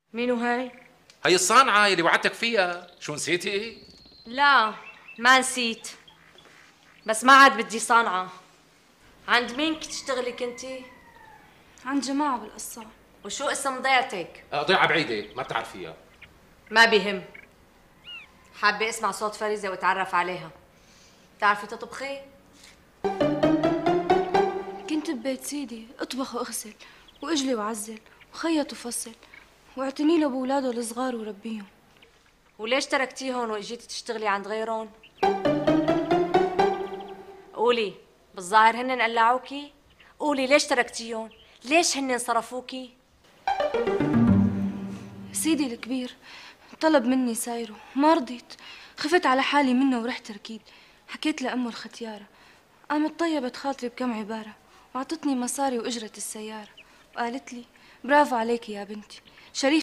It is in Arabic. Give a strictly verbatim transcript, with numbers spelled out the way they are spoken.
مينو هاي؟ هي الصانعة اللي وعدتك فيها، شو نسيتي؟ لا ما نسيت، بس ما عاد بدي صانعة. عند مين كنت تشتغلي كنتي؟ عند جماعة بالقصة. وشو اسم ضيعتك؟ آه، ضيعة بعيدة ما بتعرفيها. ما بيهم، حابة اسمع صوت فريزة واتعرف عليها. بتعرفي تطبخي؟ كنت ببيت سيدي اطبخ واغسل واجلي وعزل وخيط وفصل واعتني له بولاده الصغار وربيهم. وليش تركتيهم واجيتي تشتغلي عند غيرهم؟ قولي، بالظاهر هن قلعوكي؟ قولي ليش تركتيهم؟ ليش هن صرفوكي؟ سيدي الكبير طلب مني سايره، ما رضيت، خفت على حالي منه ورحت ركيد. حكيت لأمه الختيارة، قامت طيبت خاطري بكم عبارة وعطتني مصاري وأجرة السيارة وقالت لي برافو عليكي يا بنتي، شريف